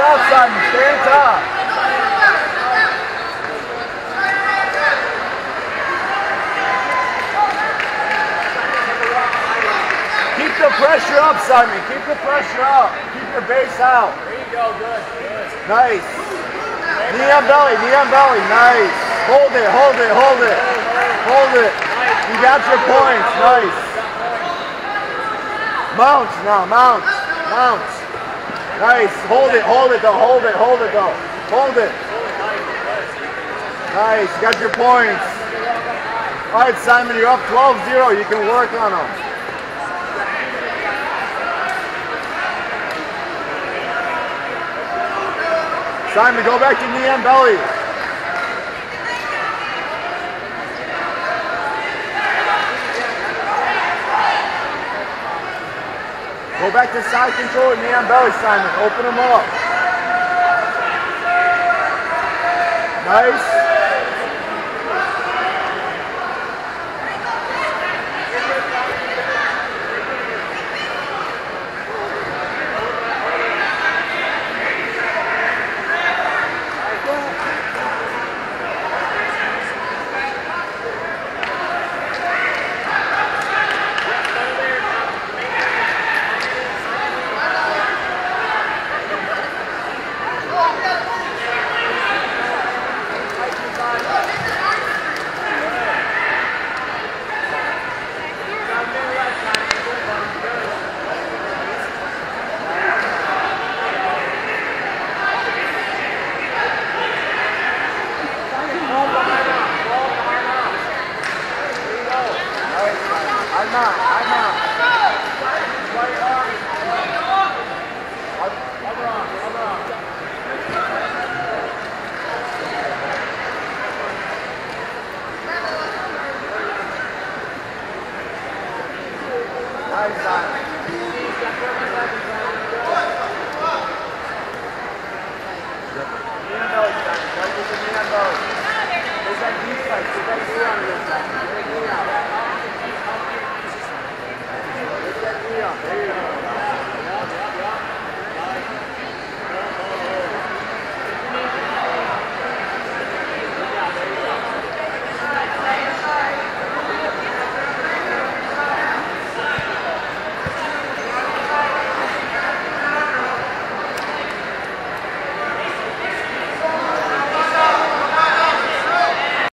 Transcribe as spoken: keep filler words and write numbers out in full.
top, Simon. Stay on top. Keep the pressure up, Simon. Keep the pressure up. Keep your base out. There you go. Good. Good. Nice. Knee on belly. Knee on belly. Nice. Hold it. Hold it. Hold it. Hold it. You got your points. Nice. Mount now. Mount. Mount. Nice. Hold it. Hold it though. Hold it. Hold it though. Hold it. Nice. You got your points. All right, Simon. You're up twelve zero. You can work on them. Simon, go back to knee and belly. Go back to side control and knee and belly, Simon. Open them up. Nice.